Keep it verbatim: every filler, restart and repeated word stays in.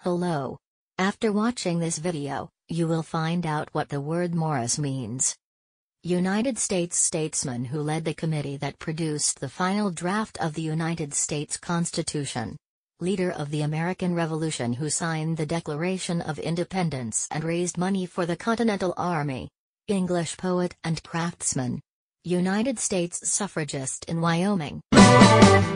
Hello. After watching this video, you will find out what the word Morris means. United States statesman who led the committee that produced the final draft of the United States Constitution. Leader of the American Revolution who signed the Declaration of Independence and raised money for the Continental Army. English poet and craftsman. United States suffragist in Wyoming.